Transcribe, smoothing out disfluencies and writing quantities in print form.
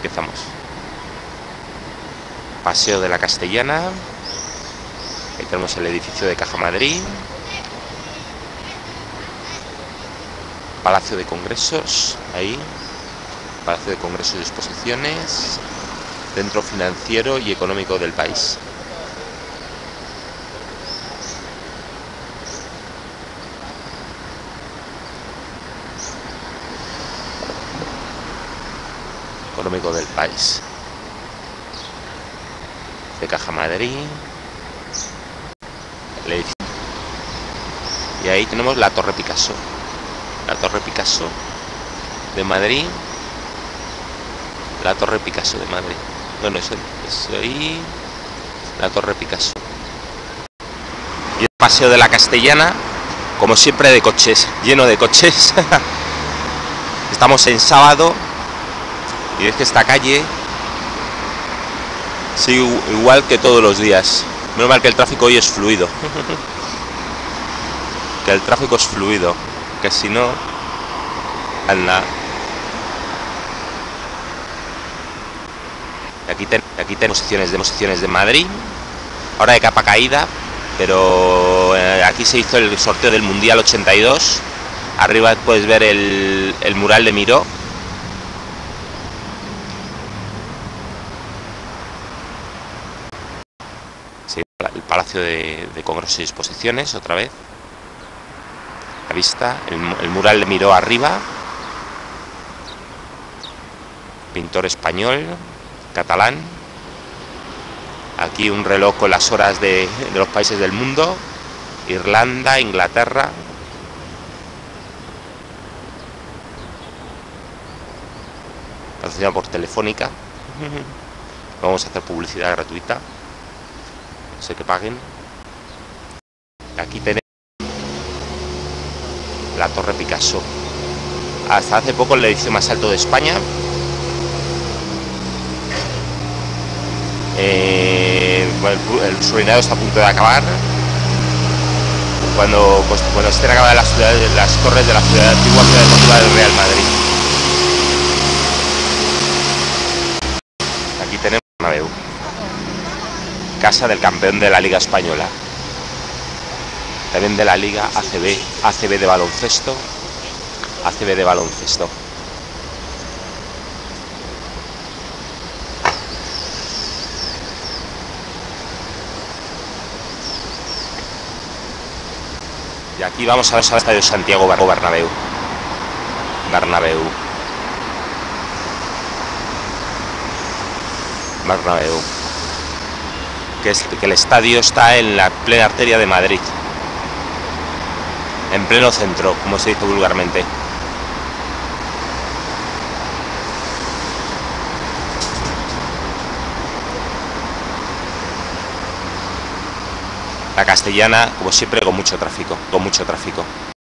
Empezamos. Paseo de la Castellana. Ahí tenemos el edificio de Caja Madrid. Palacio de Congresos, ahí. Palacio de Congresos y Exposiciones. Centro financiero y económico del país. Económico del país. De Caja Madrid. El edificio. Y ahí tenemos la Torre Picasso. La Torre Picasso de Madrid. La Torre Picasso de Madrid. Bueno, eso ahí. La Torre Picasso. Y el Paseo de la Castellana, como siempre, de coches, lleno de coches. Estamos en sábado y es que esta calle sigue igual que todos los días. Menos mal que el tráfico hoy es fluido. Que el tráfico es fluido, que si no, anda. Aquí tenemos posiciones de Madrid. Ahora de capa caída, pero aquí se hizo el sorteo del Mundial 82. Arriba puedes ver el mural de Miró. Sí, el Palacio de Congresos y Exposiciones, otra vez. La vista, el mural de Miró arriba. Pintor español, catalán. Aquí un reloj con las horas de los países del mundo. Irlanda, Inglaterra. Patrocinado por Telefónica. Vamos a hacer publicidad gratuita. No sé que paguen. Aquí tenemos la Torre Picasso. Hasta hace poco el edificio más alto de España. El Surinado está a punto de acabar. Cuando estén acabadas las torres de la antigua ciudad deportiva del Real Madrid. Aquí tenemos Bernabéu, casa del campeón de la Liga Española, también de la Liga ACB de baloncesto. Y aquí vamos a ver al estadio Santiago Bernabéu. Que el estadio está en la plena arteria de Madrid, en pleno centro, como se dice vulgarmente. La Castellana, como siempre, con mucho tráfico.